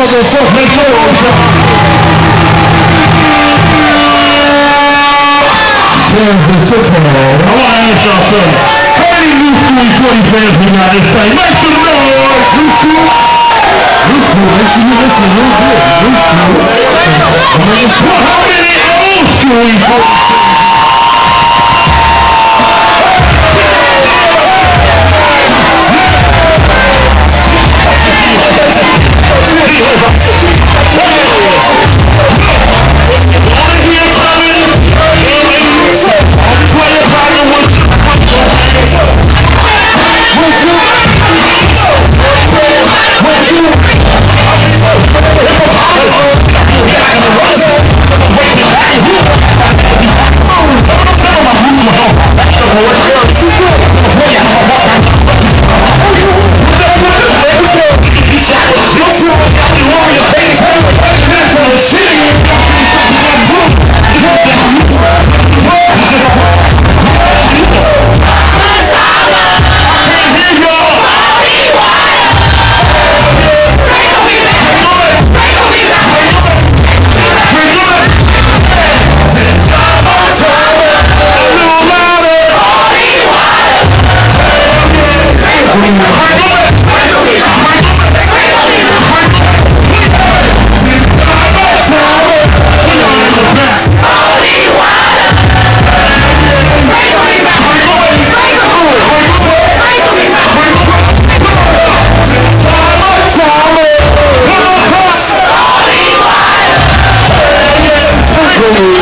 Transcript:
motherfucking noise. There's the signal. I want to ask y'all something. How many new school E-40 fans we got this thing? Make some noise! New school? New school, make sure you listen real good. New school. How many old school E-40 fans? Blvd.